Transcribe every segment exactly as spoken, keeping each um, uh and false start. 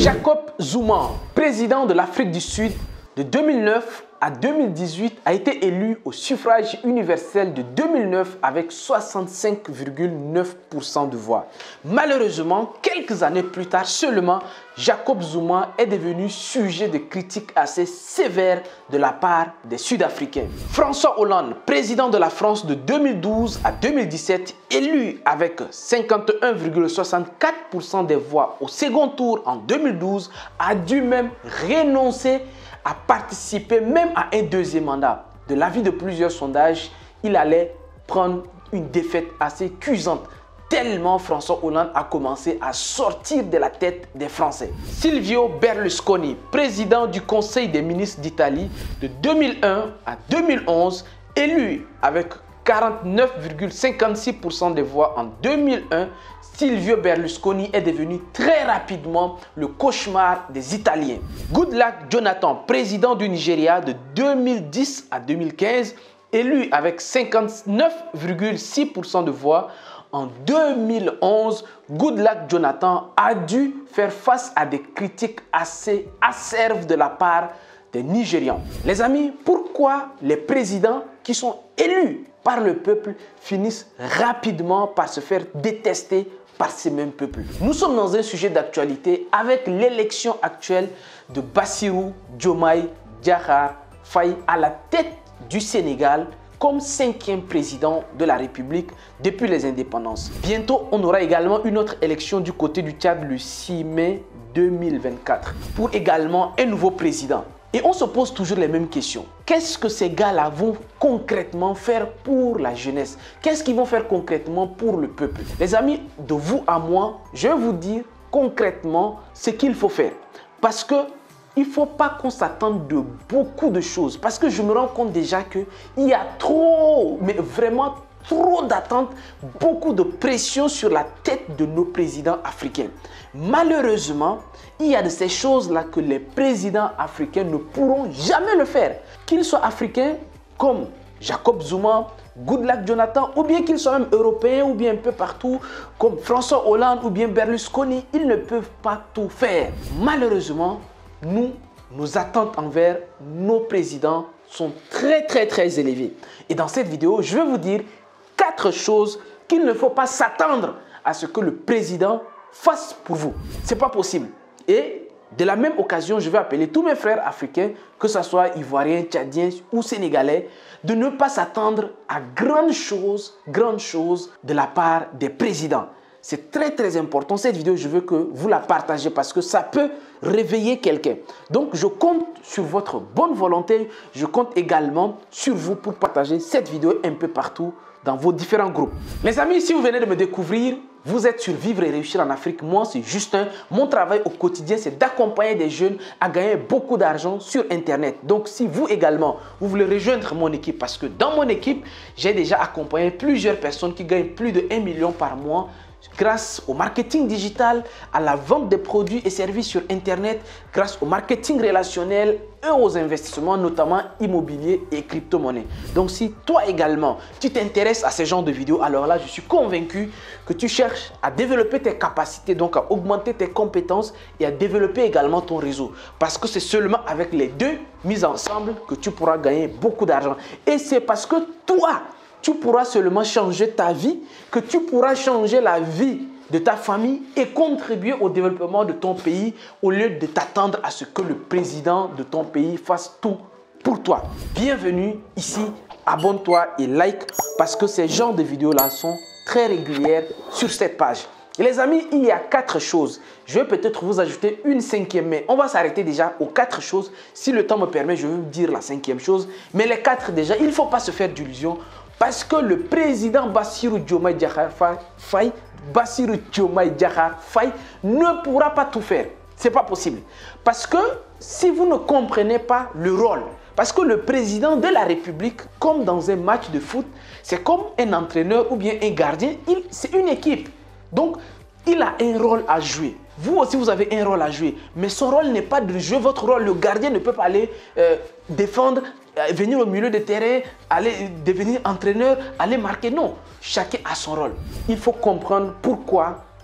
Jacob Zuma, président de l'Afrique du Sud de deux mille neuf à deux mille dix-huit, a été élu au suffrage universel de deux mille neuf avec soixante-cinq virgule neuf pour cent de voix. Malheureusement, quelques années plus tard seulement, Jacob Zuma est devenu sujet de critiques assez sévères de la part des Sud-Africains. François Hollande, président de la France de deux mille douze à deux mille dix-sept, élu avec cinquante-et-un virgule soixante-quatre pour cent des voix au second tour en deux mille douze, a dû même renoncer à participer même à un deuxième mandat. De l'avis de plusieurs sondages, il allait prendre une défaite assez cuisante, tellement François Hollande a commencé à sortir de la tête des Français. Silvio Berlusconi, président du Conseil des ministres d'Italie de deux mille un à deux mille onze, élu avec quarante-neuf virgule cinquante-six pour cent des voix en deux mille un, Silvio Berlusconi est devenu très rapidement le cauchemar des Italiens. Goodluck Jonathan, président du Nigeria de deux mille dix à deux mille quinze, élu avec cinquante-neuf virgule six pour cent de voix en deux mille onze, Goodluck Jonathan a dû faire face à des critiques assez acerbe de la part des Nigérians. Les amis, pourquoi les présidents qui sont élus par le peuple finissent rapidement par se faire détester par ces mêmes peuples? Nous sommes dans un sujet d'actualité avec l'élection actuelle de Bassirou Diomaye Diakhar Faye à la tête du Sénégal comme cinquième président de la République depuis les indépendances. Bientôt, on aura également une autre élection du côté du Tchad le six mai deux mille vingt-quatre pour également un nouveau président. Et on se pose toujours les mêmes questions. Qu'est-ce que ces gars-là vont concrètement faire pour la jeunesse? Qu'est-ce qu'ils vont faire concrètement pour le peuple? Les amis, de vous à moi, je vais vous dire concrètement ce qu'il faut faire. Parce que il ne faut pas qu'on s'attende de beaucoup de choses. Parce que je me rends compte déjà qu'il y a trop, mais vraiment trop d'attentes, beaucoup de pression sur la tête de nos présidents africains. Malheureusement, il y a de ces choses-là que les présidents africains ne pourront jamais le faire. Qu'ils soient africains comme Jacob Zuma, Goodluck Jonathan, ou bien qu'ils soient même européens ou bien un peu partout comme François Hollande ou bien Berlusconi, ils ne peuvent pas tout faire. Malheureusement, nous, nos attentes envers nos présidents sont très très très élevées. Et dans cette vidéo, je vais vous dire quatre choses qu'il ne faut pas s'attendre à ce que le président fasse pour vous. Ce n'est pas possible. Et de la même occasion, je vais appeler tous mes frères africains, que ce soit ivoiriens, tchadiens ou sénégalais, de ne pas s'attendre à grandes choses, grandes choses de la part des présidents. C'est très très important. Cette vidéo, je veux que vous la partagez parce que ça peut réveiller quelqu'un. Donc, je compte sur votre bonne volonté. Je compte également sur vous pour partager cette vidéo un peu partout dans vos différents groupes. Les amis, si vous venez de me découvrir, vous êtes sur Vivre et Réussir en Afrique. Moi, c'est Justin. Mon travail au quotidien, c'est d'accompagner des jeunes à gagner beaucoup d'argent sur Internet. Donc, si vous également, vous voulez rejoindre mon équipe, parce que dans mon équipe, j'ai déjà accompagné plusieurs personnes qui gagnent plus de un million par mois grâce au marketing digital, à la vente des produits et services sur Internet, grâce au marketing relationnel et aux investissements, notamment immobiliers et crypto-monnaies. Donc, si toi également, tu t'intéresses à ce genre de vidéos, alors là, je suis convaincu que tu cherches à développer tes capacités, donc à augmenter tes compétences et à développer également ton réseau. Parce que c'est seulement avec les deux mis ensemble que tu pourras gagner beaucoup d'argent. Et c'est parce que toi, tu pourras seulement changer ta vie, que tu pourras changer la vie de ta famille et contribuer au développement de ton pays au lieu de t'attendre à ce que le président de ton pays fasse tout pour toi. Bienvenue ici, abonne-toi et like parce que ces genres de vidéos-là sont très régulières sur cette page. Et les amis, il y a quatre choses. Je vais peut-être vous ajouter une cinquième, mais on va s'arrêter déjà aux quatre choses. Si le temps me permet, je vais vous dire la cinquième chose. Mais les quatre déjà, il ne faut pas se faire d'illusions. Parce que le président Bassirou Diomaye Diakhar Faye, Bassirou Diomaye Diakhar Faye ne pourra pas tout faire. Ce n'est pas possible. Parce que si vous ne comprenez pas le rôle, parce que le président de la République, comme dans un match de foot, c'est comme un entraîneur ou bien un gardien, c'est une équipe. Donc, il a un rôle à jouer. Vous aussi, vous avez un rôle à jouer. Mais son rôle n'est pas de jouer votre rôle. Le gardien ne peut pas aller euh, défendre, euh, venir au milieu de terrain, aller devenir entraîneur, aller marquer. Non, chacun a son rôle. Il faut comprendre pourquoi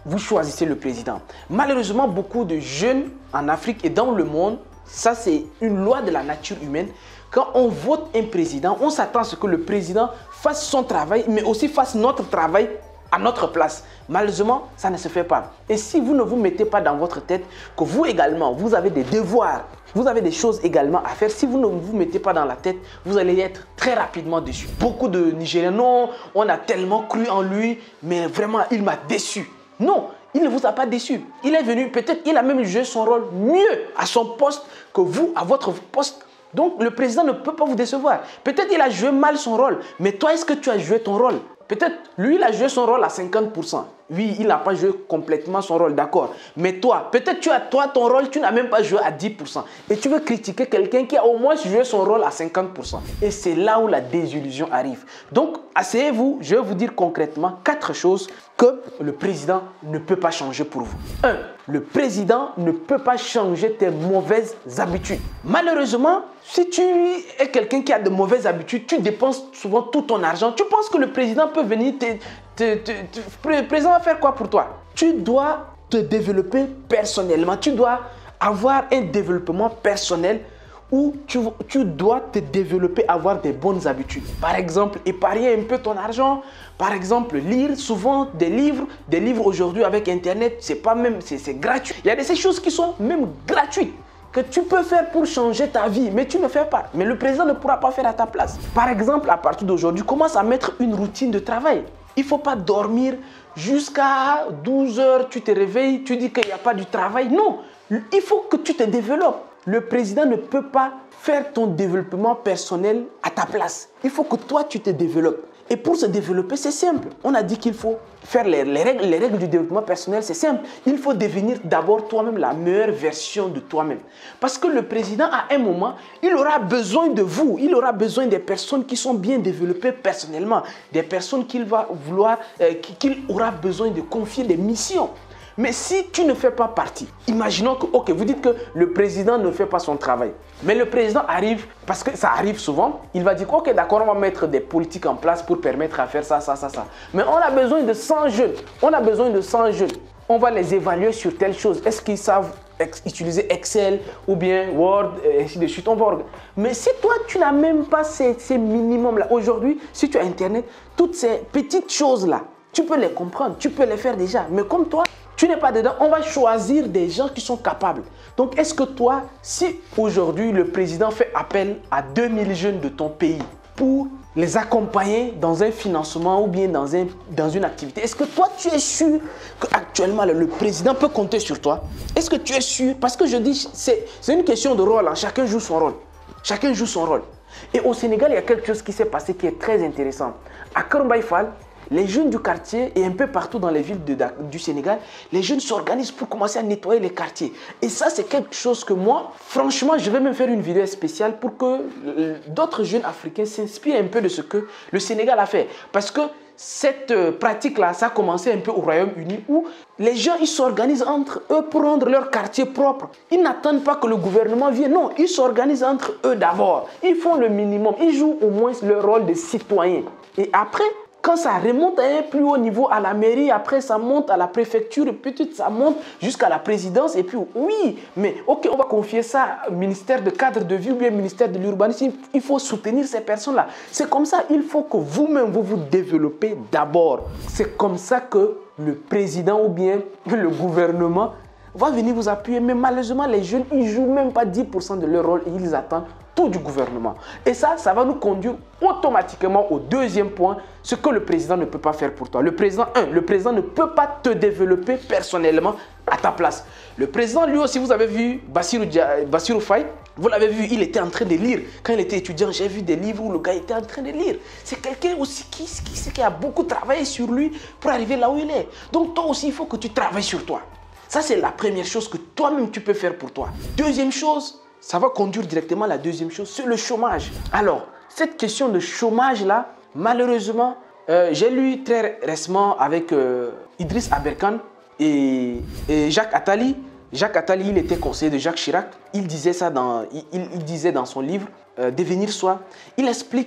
vous choisissez le président. Malheureusement, beaucoup de jeunes en Afrique et dans le monde, ça c'est une loi de la nature humaine. Quand on vote un président, on s'attend à ce que le président fasse son travail, mais aussi fasse notre travail à notre place. Malheureusement, ça ne se fait pas. Et si vous ne vous mettez pas dans votre tête que vous également, vous avez des devoirs, vous avez des choses également à faire, si vous ne vous mettez pas dans la tête, vous allez être très rapidement déçu. Beaucoup de Nigériens, non, on a tellement cru en lui, mais vraiment, il m'a déçu. Non, il ne vous a pas déçu. Il est venu, peut-être, il a même joué son rôle mieux à son poste que vous, à votre poste. Donc, le président ne peut pas vous décevoir. Peut-être il a joué mal son rôle, mais toi, est-ce que tu as joué ton rôle? Peut-être, lui, il a joué son rôle à cinquante pour cent. Oui, il n'a pas joué complètement son rôle, d'accord. Mais toi, peut-être tu as toi ton rôle, tu n'as même pas joué à dix pour cent. Et tu veux critiquer quelqu'un qui a au moins joué son rôle à cinquante pour cent. Et c'est là où la désillusion arrive. Donc, asseyez-vous, je vais vous dire concrètement quatre choses que le président ne peut pas changer pour vous. un. Le président ne peut pas changer tes mauvaises habitudes. Malheureusement, si tu es quelqu'un qui a de mauvaises habitudes, tu dépenses souvent tout ton argent. Tu penses que le président peut venir te... te, te, te le président va faire quoi pour toi? Tu dois te développer personnellement. Tu dois avoir un développement personnel où tu, tu dois te développer, avoir des bonnes habitudes. Par exemple, épargner un peu ton argent. Par exemple, lire souvent des livres. Des livres aujourd'hui avec Internet, c'est pas même, c'est gratuit. Il y a de ces choses qui sont même gratuites que tu peux faire pour changer ta vie, mais tu ne fais pas. Mais le président ne pourra pas faire à ta place. Par exemple, à partir d'aujourd'hui, commence à mettre une routine de travail. Il ne faut pas dormir jusqu'à douze heures, tu te réveilles, tu dis qu'il n'y a pas du travail. Non, il faut que tu te développes. Le président ne peut pas faire ton développement personnel à ta place. Il faut que toi, tu te développes. Et pour se développer, c'est simple. On a dit qu'il faut faire les, les, règles, les règles du développement personnel, c'est simple. Il faut devenir d'abord toi-même la meilleure version de toi-même. Parce que le président, à un moment, il aura besoin de vous. Il aura besoin des personnes qui sont bien développées personnellement. Des personnes qu'il va vouloir, euh, qu'il aura besoin de confier des missions. Mais si tu ne fais pas partie, imaginons que, ok, vous dites que le président ne fait pas son travail. Mais le président arrive, parce que ça arrive souvent, il va dire, ok, d'accord, on va mettre des politiques en place pour permettre à faire ça, ça, ça, ça. Mais on a besoin de cent jeunes. On a besoin de cent jeunes. On va les évaluer sur telle chose. Est-ce qu'ils savent utiliser Excel ou bien Word, et ainsi de suite. On va... Mais si toi, tu n'as même pas ces, ces minimums-là, aujourd'hui, si tu as Internet, toutes ces petites choses-là, tu peux les comprendre, tu peux les faire déjà. Mais comme toi, tu n'es pas dedans, on va choisir des gens qui sont capables. Donc, est-ce que toi, si aujourd'hui le président fait appel à deux mille jeunes de ton pays pour les accompagner dans un financement ou bien dans, un, dans une activité, est-ce que toi, tu es sûr qu'actuellement le président peut compter sur toi? Est-ce que tu es sûr? Parce que je dis, c'est une question de rôle, hein. Chacun joue son rôle. Chacun joue son rôle. Et au Sénégal, il y a quelque chose qui s'est passé qui est très intéressant. À Kër Mbaye Fall, les jeunes du quartier et un peu partout dans les villes de, du Sénégal, les jeunes s'organisent pour commencer à nettoyer les quartiers. Et ça, c'est quelque chose que moi, franchement, je vais même faire une vidéo spéciale pour que d'autres jeunes africains s'inspirent un peu de ce que le Sénégal a fait. Parce que cette pratique-là, ça a commencé un peu au Royaume-Uni où les gens, ils s'organisent entre eux pour rendre leur quartier propre. Ils n'attendent pas que le gouvernement vienne. Non, ils s'organisent entre eux d'abord. Ils font le minimum. Ils jouent au moins leur rôle de citoyen. Et après, quand ça remonte à un plus haut niveau, à la mairie, après ça monte à la préfecture, et peut-être ça monte jusqu'à la présidence. Et puis oui, mais ok, on va confier ça au ministère de cadre de vie ou bien au ministère de l'urbanisme. Il faut soutenir ces personnes-là. C'est comme ça, il faut que vous-même, vous vous développez d'abord. C'est comme ça que le président ou bien le gouvernement va venir vous appuyer. Mais malheureusement, les jeunes, ils ne jouent même pas dix pour cent de leur rôle et ils attendent tout du gouvernement. Et ça, ça va nous conduire automatiquement au deuxième point, ce que le président ne peut pas faire pour toi. Le président, un, le président ne peut pas te développer personnellement à ta place. Le président, lui aussi, vous avez vu Bassirou, Bassirou Faye, vous l'avez vu, il était en train de lire. Quand il était étudiant, j'ai vu des livres où le gars était en train de lire. C'est quelqu'un aussi qui, qui, qui a beaucoup travaillé sur lui pour arriver là où il est. Donc toi aussi, il faut que tu travailles sur toi. Ça, c'est la première chose que toi-même, tu peux faire pour toi. Deuxième chose, ça va conduire directement à la deuxième chose, c'est le chômage. Alors, cette question de chômage-là, malheureusement, euh, j'ai lu très récemment avec euh, Idriss Aberkan et, et Jacques Attali. Jacques Attali, il était conseiller de Jacques Chirac. Il disait ça dans, il, il disait dans son livre euh, « Devenir soi ». Il explique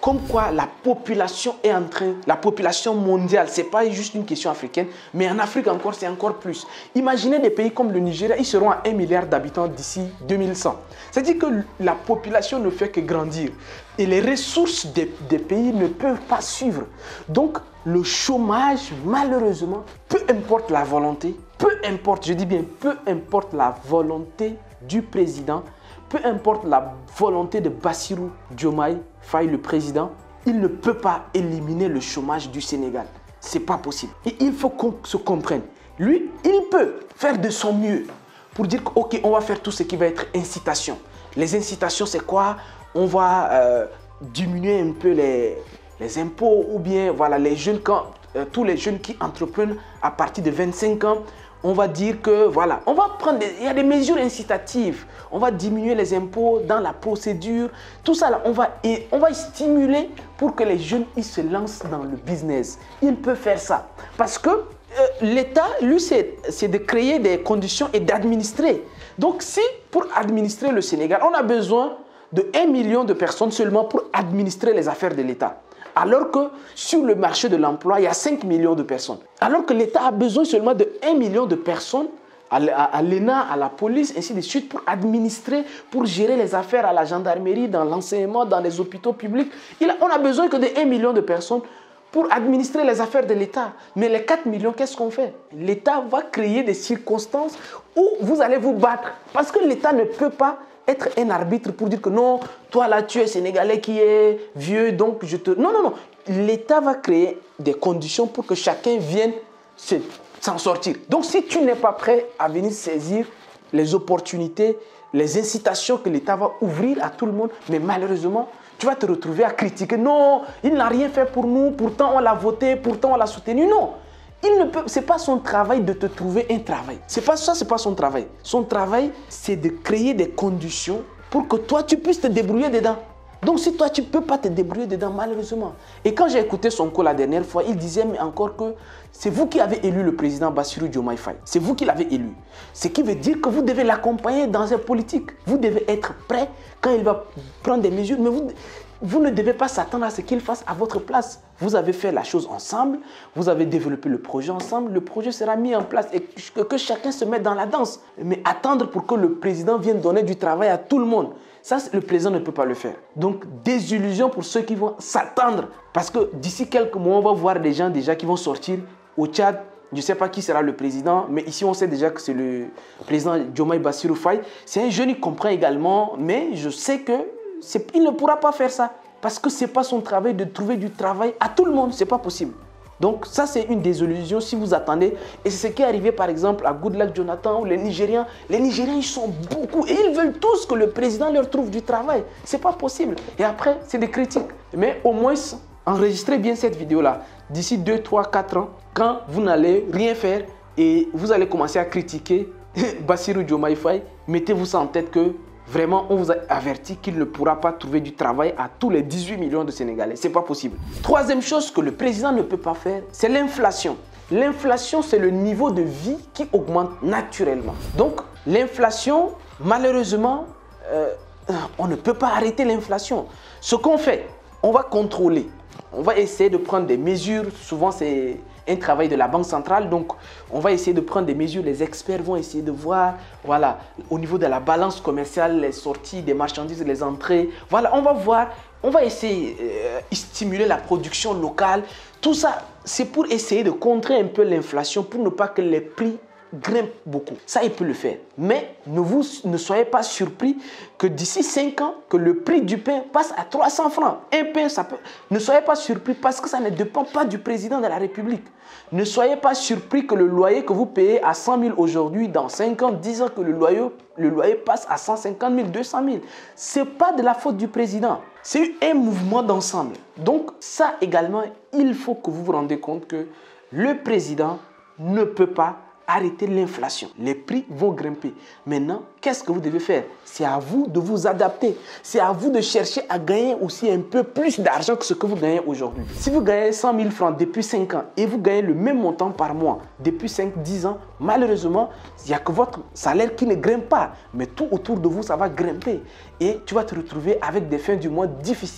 comme quoi la population est en train, la population mondiale, ce n'est pas juste une question africaine, mais en Afrique encore, c'est encore plus. Imaginez des pays comme le Nigeria, ils seront à un milliard d'habitants d'ici deux mille cent. C'est-à-dire que la population ne fait que grandir et les ressources des, des pays ne peuvent pas suivre. Donc, le chômage, malheureusement, peu importe la volonté, peu importe, je dis bien, peu importe la volonté du président, peu importe la volonté de Bassirou Diomaye Faye, le président, il ne peut pas éliminer le chômage du Sénégal. Ce n'est pas possible. Et il faut qu'on se comprenne. Lui, il peut faire de son mieux pour dire ok, on va faire tout ce qui va être incitation. Les incitations, c'est quoi? On va euh, diminuer un peu les, les impôts ou bien voilà, les jeunes, quand, euh, tous les jeunes qui entreprennent à partir de vingt-cinq ans. On va dire que voilà, on va prendre des, il y a des mesures incitatives. On va diminuer les impôts dans la procédure. Tout ça, là, on va, et on va stimuler pour que les jeunes ils se lancent dans le business. Ils peuvent faire ça. Parce que euh, l'État, lui, c'est de créer des conditions et d'administrer. Donc, si pour administrer le Sénégal, on a besoin de un million de personnes seulement pour administrer les affaires de l'État. Alors que sur le marché de l'emploi, il y a cinq millions de personnes. Alors que l'État a besoin seulement de un million de personnes à l'E N A, à la police, ainsi de suite, pour administrer, pour gérer les affaires à la gendarmerie, dans l'enseignement, dans les hôpitaux publics. Il a, on a besoin que de un million de personnes pour administrer les affaires de l'État. Mais les quatre millions, qu'est-ce qu'on fait? L'État va créer des circonstances où vous allez vous battre. Parce que l'État ne peut pas être un arbitre pour dire que non, toi là tu es Sénégalais qui est vieux, donc je te... Non, non, non. L'État va créer des conditions pour que chacun vienne s'en sortir. Donc si tu n'es pas prêt à venir saisir les opportunités, les incitations que l'État va ouvrir à tout le monde, mais malheureusement, tu vas te retrouver à critiquer. Non, il n'a rien fait pour nous, pourtant on l'a voté, pourtant on l'a soutenu. Non. Il ne peut, c'est pas son travail de te trouver un travail. C'est pas ça, c'est pas son travail. Son travail, c'est de créer des conditions pour que toi, tu puisses te débrouiller dedans. Donc, si toi, tu ne peux pas te débrouiller dedans, malheureusement. Et quand j'ai écouté Sonko la dernière fois, il disait mais encore que c'est vous qui avez élu le président Bassirou Diomaye Faye. C'est vous qui l'avez élu. Ce qui veut dire que vous devez l'accompagner dans ses politiques. Vous devez être prêt quand il va prendre des mesures. Mais vous... Vous ne devez pas s'attendre à ce qu'il fasse à votre place. Vous avez fait la chose ensemble, vous avez développé le projet ensemble, le projet sera mis en place et que, que chacun se mette dans la danse. Mais attendre pour que le président vienne donner du travail à tout le monde, ça, le président ne peut pas le faire. Donc, désillusion pour ceux qui vont s'attendre. Parce que d'ici quelques mois, on va voir des gens déjà qui vont sortir au Tchad. Je ne sais pas qui sera le président, mais ici, on sait déjà que c'est le président Diomaye Bassirou Faye. C'est un jeune, il comprend également, mais je sais que il ne pourra pas faire ça parce que ce n'est pas son travail de trouver du travail à tout le monde. Ce n'est pas possible. Donc ça, c'est une désillusion si vous attendez. Et c'est ce qui est arrivé par exemple à Goodluck Jonathan ou les Nigériens. Les Nigériens, ils sont beaucoup et ils veulent tous que le président leur trouve du travail. Ce n'est pas possible. Et après, c'est des critiques. Mais au moins, enregistrez bien cette vidéo-là. D'ici deux, trois, quatre ans, quand vous n'allez rien faire et vous allez commencer à critiquer Bassirou Diomaye Faye, mettez-vous ça en tête que vraiment, on vous a averti qu'il ne pourra pas trouver du travail à tous les dix-huit millions de Sénégalais. Ce n'est pas possible. Troisième chose que le président ne peut pas faire, c'est l'inflation. L'inflation, c'est le niveau de vie qui augmente naturellement. Donc, l'inflation, malheureusement, euh, on ne peut pas arrêter l'inflation. Ce qu'on fait, on va contrôler. On va essayer de prendre des mesures. Souvent, c'est un travail de la Banque centrale. Donc, on va essayer de prendre des mesures. Les experts vont essayer de voir, voilà, au niveau de la balance commerciale, les sorties des marchandises, les entrées. Voilà, on va voir, on va essayer euh, de stimuler la production locale. Tout ça, c'est pour essayer de contrer un peu l'inflation, pour ne pas que les prix grimpent beaucoup. Ça, il peut le faire. Mais ne, vous, ne soyez pas surpris que d'ici cinq ans, que le prix du pain passe à trois cents francs. Un pain, ça peut... Ne soyez pas surpris parce que ça ne dépend pas du président de la République. Ne soyez pas surpris que le loyer que vous payez à cent mille aujourd'hui, dans cinq ans, dix ans, que le loyer, le loyer passe à cent cinquante mille, deux cent mille. Ce n'est pas de la faute du président. C'est un mouvement d'ensemble. Donc ça également, il faut que vous vous rendez compte que le président ne peut pas arrêter l'inflation. Les prix vont grimper. Maintenant, qu'est-ce que vous devez faire? C'est à vous de vous adapter. C'est à vous de chercher à gagner aussi un peu plus d'argent que ce que vous gagnez aujourd'hui. Si vous gagnez cent mille francs depuis cinq ans et vous gagnez le même montant par mois depuis cinq dix ans, malheureusement, il n'y a que votre salaire qui ne grimpe pas. Mais tout autour de vous, ça va grimper. Et tu vas te retrouver avec des fins du mois difficiles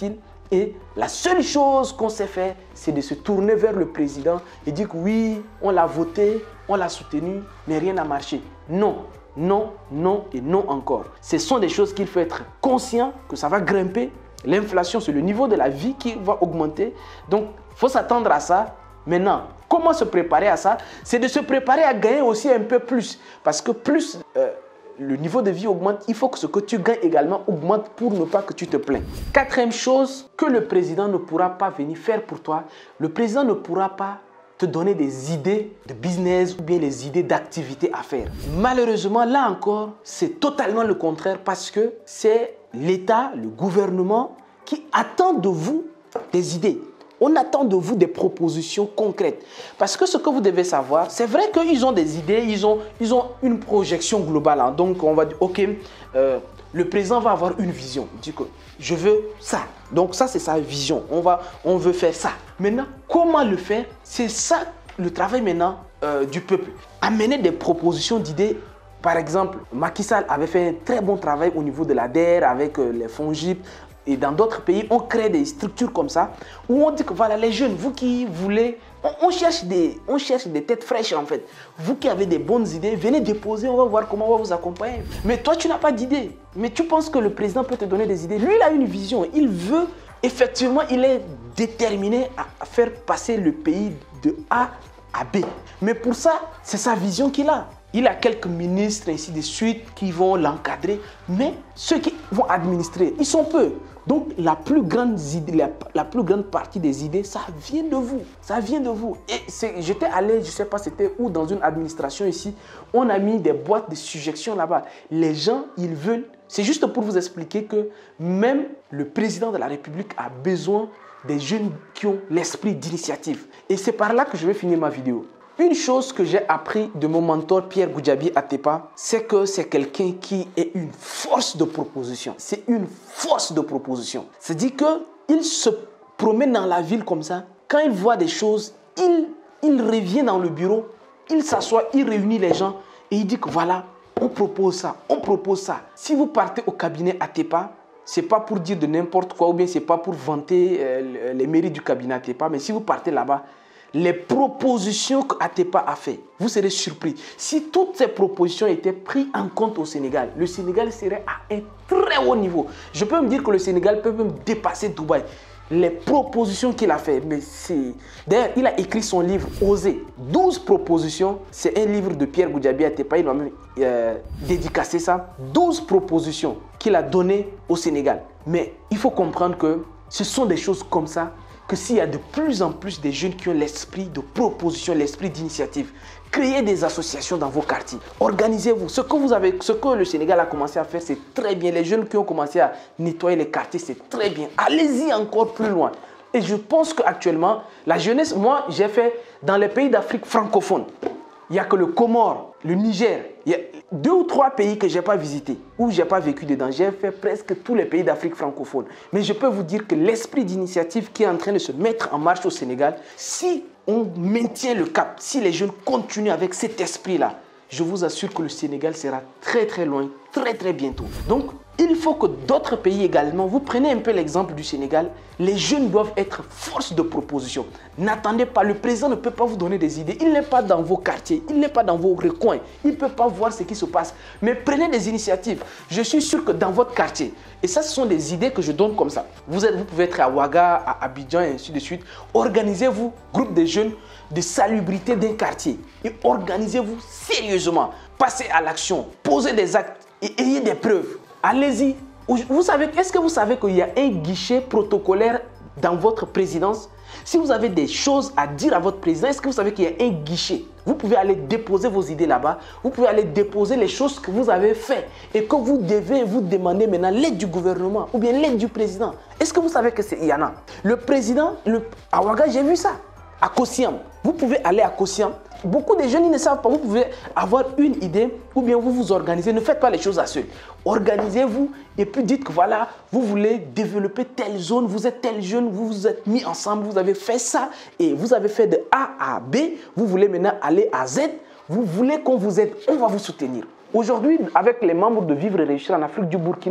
Et la seule chose qu'on sait faire, c'est de se tourner vers le président et dire que oui, on l'a voté, on l'a soutenu, mais rien n'a marché. Non, non, non et non encore. Ce sont des choses qu'il faut être conscient que ça va grimper. L'inflation, c'est le niveau de la vie qui va augmenter. Donc, il faut s'attendre à ça. Maintenant, comment se préparer à ça? C'est de se préparer à gagner aussi un peu plus. Parce que plus euh, le niveau de vie augmente, il faut que ce que tu gagnes également augmente pour ne pas que tu te plaignes. Quatrième chose que le président ne pourra pas venir faire pour toi, le président ne pourra pas te donner des idées de business ou bien les idées d'activité à faire. Malheureusement, là encore, c'est totalement le contraire parce que c'est l'État, le gouvernement qui attend de vous des idées. On attend de vous des propositions concrètes. Parce que ce que vous devez savoir, c'est vrai qu'ils ont des idées, ils ont, ils ont une projection globale. Hein. Donc, on va dire, OK, euh, le président va avoir une vision. Il dit que je veux ça. Donc, ça, c'est sa vision. On, va, on veut faire ça. Maintenant, comment le faire? C'est ça le travail maintenant euh, du peuple. Amener des propositions d'idées. Par exemple, Macky Sall avait fait un très bon travail au niveau de l'A D E R avec euh, les fonds G I P. Et dans d'autres pays, on crée des structures comme ça où on dit que voilà, les jeunes, vous qui voulez, on, on, cherche des, on cherche des têtes fraîches en fait. Vous qui avez des bonnes idées, venez déposer, on va voir comment on va vous accompagner. Mais toi, tu n'as pas d'idée. Mais tu penses que le président peut te donner des idées. Lui, il a une vision. Il veut, effectivement, il est déterminé à faire passer le pays de A à B. Mais pour ça, c'est sa vision qu'il a. Il a quelques ministres, ainsi de suite, qui vont l'encadrer. Mais ceux qui vont administrer, ils sont peu. Donc, la plus grande, idée, la, la plus grande partie des idées, ça vient de vous. Ça vient de vous. Et j'étais allé, je ne sais pas c'était où, dans une administration ici, on a mis des boîtes de suggestions là-bas. Les gens, ils veulent... C'est juste pour vous expliquer que même le président de la République a besoin des jeunes qui ont l'esprit d'initiative. Et c'est par là que je vais finir ma vidéo. Une chose que j'ai appris de mon mentor Pierre Goudiaby Atepa, c'est que c'est quelqu'un qui est une force de proposition. C'est une force de proposition. C'est-à-dire qu'il se promène dans la ville comme ça. Quand il voit des choses, il, il revient dans le bureau, il s'assoit, il réunit les gens et il dit que voilà, on propose ça, on propose ça. Si vous partez au cabinet Atepa, ce n'est pas pour dire de n'importe quoi ou bien ce n'est pas pour vanter euh, les mérites du cabinet Atepa, mais si vous partez là-bas, les propositions qu'Atepa a fait, vous serez surpris. Si toutes ces propositions étaient prises en compte au Sénégal, le Sénégal serait à un très haut niveau. Je peux me dire que le Sénégal peut même dépasser Dubaï. Les propositions qu'il a fait, mais c'est... D'ailleurs, il a écrit son livre « Oser ». douze propositions, c'est un livre de Pierre Goudiaby Atepa, il m'a même euh, dédicacé ça. douze propositions qu'il a données au Sénégal. Mais il faut comprendre que ce sont des choses comme ça que s'il y a de plus en plus de jeunes qui ont l'esprit de proposition, l'esprit d'initiative, créez des associations dans vos quartiers. Organisez-vous. Ce que vous avez, ce que le Sénégal a commencé à faire, c'est très bien. Les jeunes qui ont commencé à nettoyer les quartiers, c'est très bien. Allez-y encore plus loin. Et je pense qu'actuellement, la jeunesse, moi, j'ai fait dans les pays d'Afrique francophone. Il n'y a que le Comore, le Niger. Il y a deux ou trois pays que je n'ai pas visités, où je n'ai pas vécu dedans. J'ai fait presque tous les pays d'Afrique francophone. Mais je peux vous dire que l'esprit d'initiative qui est en train de se mettre en marche au Sénégal, si on maintient le cap, si les jeunes continuent avec cet esprit-là, je vous assure que le Sénégal sera très très loin, très très bientôt. Donc, il faut que d'autres pays également, vous prenez un peu l'exemple du Sénégal, les jeunes doivent être force de proposition. N'attendez pas, le président ne peut pas vous donner des idées. Il n'est pas dans vos quartiers, il n'est pas dans vos recoins, il ne peut pas voir ce qui se passe. Mais prenez des initiatives. Je suis sûr que dans votre quartier, et ça ce sont des idées que je donne comme ça. Vous, êtes, vous pouvez être à Ouaga, à Abidjan et ainsi de suite. Organisez-vous, groupe de jeunes, de salubrité d'un quartier. Et organisez-vous sérieusement. Passez à l'action, posez des actes et ayez des preuves. Allez-y. Vous savez, est-ce que vous savez qu'il y a un guichet protocolaire dans votre présidence? Si vous avez des choses à dire à votre président, est-ce que vous savez qu'il y a un guichet? Vous pouvez aller déposer vos idées là-bas. Vous pouvez aller déposer les choses que vous avez faites et que vous devez vous demander maintenant l'aide du gouvernement ou bien l'aide du président. Est-ce que vous savez qu'il y en a? Le président, le, à Ouaga, j'ai vu ça. À Kossiam, vous pouvez aller à Kossiam. Beaucoup de jeunes ils ne savent pas. Vous pouvez avoir une idée ou bien vous vous organisez. Ne faites pas les choses à seul. Organisez-vous et puis dites que voilà, vous voulez développer telle zone. Vous êtes tel jeune, vous vous êtes mis ensemble, vous avez fait ça et vous avez fait de A à B. Vous voulez maintenant aller à Z. Vous voulez qu'on vous aide. On va vous soutenir. Aujourd'hui, avec les membres de Vivre et Réussir en Afrique du Burkina,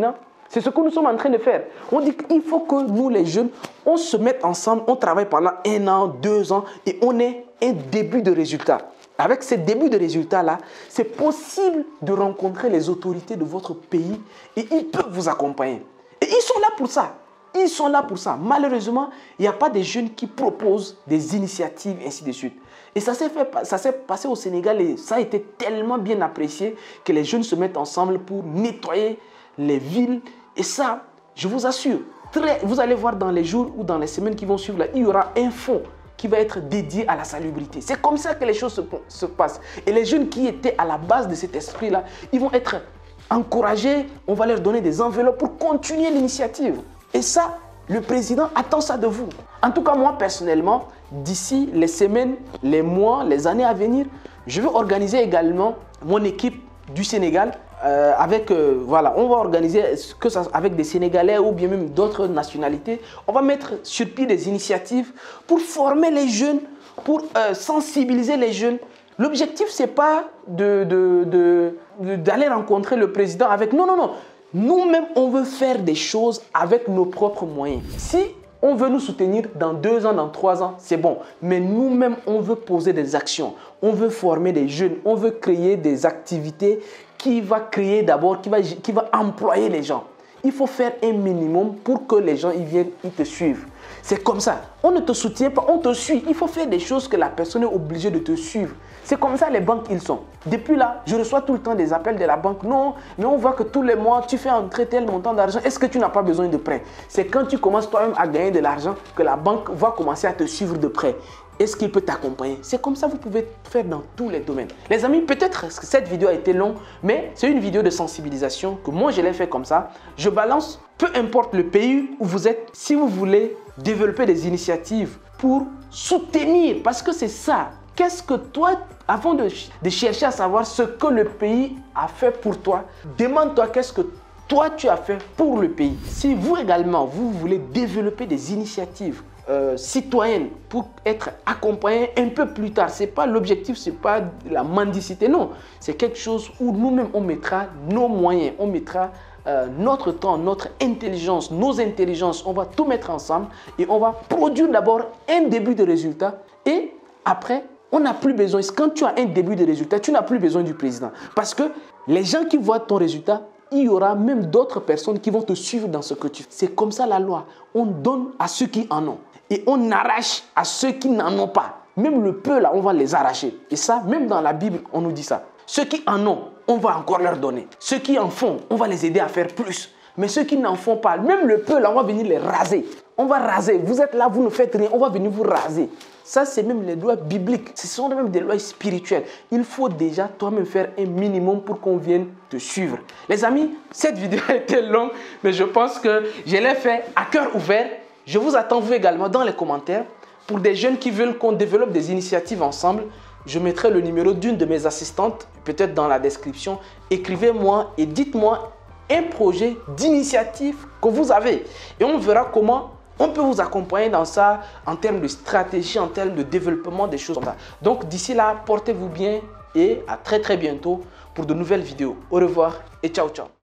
C'est ce que nous sommes en train de faire. On dit qu'il faut que nous, les jeunes, on se mette ensemble, on travaille pendant un an, deux ans et on ait un début de résultat. Avec ce début de résultat-là, c'est possible de rencontrer les autorités de votre pays et ils peuvent vous accompagner. Et ils sont là pour ça. Ils sont là pour ça. Malheureusement, il n'y a pas des jeunes qui proposent des initiatives, ainsi de suite. Et ça s'est fait, ça s'est passé au Sénégal et ça a été tellement bien apprécié que les jeunes se mettent ensemble pour nettoyer les villes. Et ça, je vous assure, très, vous allez voir dans les jours ou dans les semaines qui vont suivre, là, il y aura un fonds qui va être dédié à la salubrité. C'est comme ça que les choses se, se passent. Et les jeunes qui étaient à la base de cet esprit-là, ils vont être encouragés. On va leur donner des enveloppes pour continuer l'initiative. Et ça, le président attend ça de vous. En tout cas, moi, personnellement, d'ici les semaines, les mois, les années à venir, je veux organiser également mon équipe du Sénégal. Euh, avec, euh, voilà, on va organiser que ça, avec des Sénégalais ou bien même d'autres nationalités. On va mettre sur pied des initiatives pour former les jeunes, pour euh, sensibiliser les jeunes. L'objectif, ce n'est pas de, de, de, de, d'aller rencontrer le président avec... Non, non, non. Nous-mêmes, on veut faire des choses avec nos propres moyens. Si on veut nous soutenir dans deux ans, dans trois ans, c'est bon. Mais nous-mêmes, on veut poser des actions. On veut former des jeunes. On veut créer des activités qui va créer d'abord, qui va, qui va employer les gens. Il faut faire un minimum pour que les gens ils viennent, ils te suivent. C'est comme ça. On ne te soutient pas, on te suit. Il faut faire des choses que la personne est obligée de te suivre. C'est comme ça les banques, ils sont. Depuis là, je reçois tout le temps des appels de la banque. Non, mais on voit que tous les mois, tu fais entrer tel montant d'argent. Est-ce que tu n'as pas besoin de prêt? C'est quand tu commences toi-même à gagner de l'argent que la banque va commencer à te suivre de près. Est-ce qu'il peut t'accompagner? C'est comme ça que vous pouvez faire dans tous les domaines. Les amis, peut-être que cette vidéo a été longue, mais c'est une vidéo de sensibilisation que moi, je l'ai fait comme ça. Je balance, peu importe le pays où vous êtes, si vous voulez développer des initiatives pour soutenir, parce que c'est ça. Qu'est-ce que toi, avant de, de chercher à savoir ce que le pays a fait pour toi, demande-toi qu'est-ce que toi, tu as fait pour le pays. Si vous également, vous voulez développer des initiatives Euh, citoyenne pour être accompagné un peu plus tard. C'est pas l'objectif, c'est pas la mendicité, non. C'est quelque chose où nous-mêmes on mettra nos moyens, on mettra euh, notre temps, notre intelligence, nos intelligences, on va tout mettre ensemble et on va produire d'abord un début de résultat et après on n'a plus besoin. Quand tu as un début de résultat, tu n'as plus besoin du président parce que les gens qui voient ton résultat, il y aura même d'autres personnes qui vont te suivre dans ce que tu fais. C'est comme ça la loi. On donne à ceux qui en ont. Et on arrache à ceux qui n'en ont pas. Même le peu là, on va les arracher. Et ça, même dans la Bible, on nous dit ça. Ceux qui en ont, on va encore leur donner. Ceux qui en font, on va les aider à faire plus. Mais ceux qui n'en font pas, même le peu là, on va venir les raser. On va raser. Vous êtes là, vous ne faites rien, on va venir vous raser. Ça, c'est même les lois bibliques. Ce sont même des lois spirituelles. Il faut déjà toi-même faire un minimum pour qu'on vienne te suivre. Les amis, cette vidéo a été longue, mais je pense que je l'ai fait à cœur ouvert. Je vous attends vous également dans les commentaires pour des jeunes qui veulent qu'on développe des initiatives ensemble. Je mettrai le numéro d'une de mes assistantes, peut-être dans la description. Écrivez-moi et dites-moi un projet d'initiative que vous avez. Et on verra comment on peut vous accompagner dans ça en termes de stratégie, en termes de développement des choses comme ça. Donc d'ici là, portez-vous bien et à très très bientôt pour de nouvelles vidéos. Au revoir et ciao ciao.